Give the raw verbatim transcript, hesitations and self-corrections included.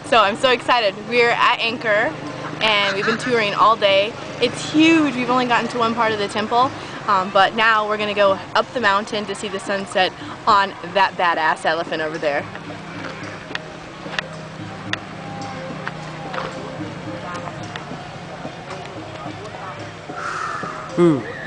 So I'm so excited. We're at Anchor and we've been touring all day. It's huge. We've only gotten to one part of the temple, um, but now we're going to go up the mountain to see the sunset on that badass elephant over there. Ooh.